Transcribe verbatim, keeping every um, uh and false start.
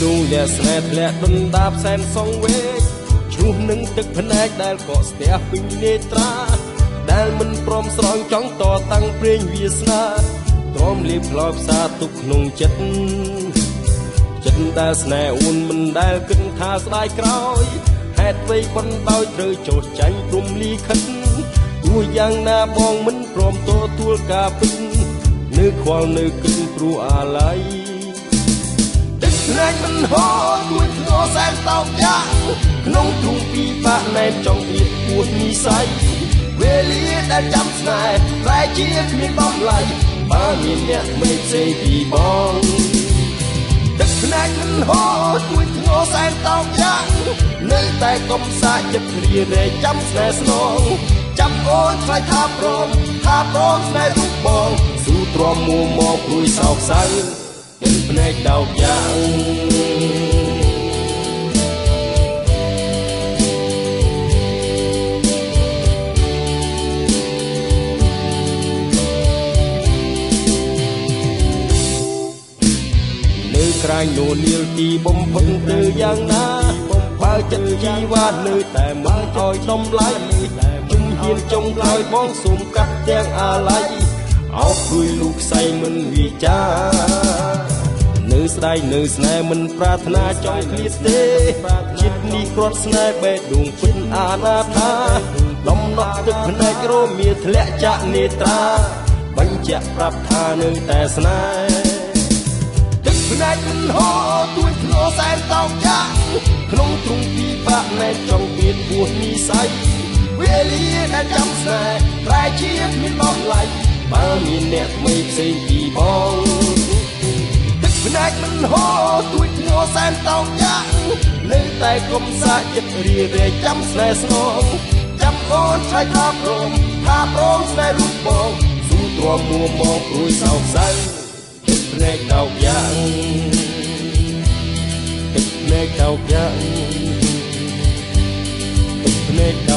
ដួងលះស្នេហ៍ធ្លាក់ដុនដាបសែនសងវេកឈ្នោះនឹងទឹកភ្នែកដែលកកស្ទះពេញនេត្រាដែលមិនព្រមស្រង់ចង់តតាំងព្រេងវាសនាទ្រាំលៀបផ្លោផ្សាទុកក្នុងចិត្តចិត្តដែលស្នេហ៍អូនមិនដែលគិតថាស្ដាយក្រោយហេតុអ្វីបណ្ដោយត្រូវចោទចាញ់ព្រំលីខិតទោះយ៉ាងណាបងមិនព្រមទទួលការពិតនៅខ្វល់នៅគិតព្រោះអាល័យទឹកភ្នែកមិនហូរទួយធ្ងរសែនតោកយ៉ាងក្នុងទ្រូងពីបាក់ណែនចង់ទៀតពោះនិស័យវេលាដែលចាំស្នេហ៍តែជាគ្មានបំឡៃបើមានអ្នកមិនផ្សេងពីបងទឹកភ្នែកមិនហូរទួយធ្ងរសែនតោកយ៉ាងនៅតែកុំសាចិត្តរីរែកចាំស្នេហ៍ស្នងចាំអូនខ្លាចថាព្រមថាព្រមស្នេហ៍រូបបងស៊ូទ្រាំមួមកព្រួយសោកសៅទឹកភ្នែកតោកយ៉ាងក្រែងនូនីលទីបំផឹងទៅយ៉ាងណាបើចិត្តជីវ៉ានៅតែមិនឲ្យតម្លៃជំហានចុងក្រោយបងសូមកាត់ទាំងអាល័យអោបព្រួយលោកស្អីមិនវិចានៅស្ដាយនៅស្នេហ៍មិនប្រាថ្នាចង់ឃ្លាតទេចិត្តនេះគ្រាន់ស្នេហ៍បេះដូងពិតអាណាថាដំណក់ទឹកភ្នែករមាធ្លាក់ចាក់នេត្រាបញ្ជាក់ប្រាប់ថានៅតែស្នេហ៍ភ្នែកមិនហូរទួយធ្ងរសែនតោកយ៉ាងក្នុងទ្រូងពីបាក់ណែនចង់ទៀតពោះនិស័យវេលាដែលចាំស្នេហ៍តែជាគ្មានបំឡៃបើមានអ្នកថ្មីផ្សេងពីបងទឹកភ្នែកមិនហូរទួយធ្ងរសែនតោកយ៉ាងនៅតែកុំសាចិត្តរីរែកចាំស្នេហ៍ស្នងចាំអូនឆ្លៃថាព្រមថាព្រមស្នេហ៍រូបបងស៊ូទ្រាំមួមកព្រួយសោកសៅភ្នែកតោកយ៉ាងទឹកភ្នែកតោកយ៉ាងទឹកភ្នែក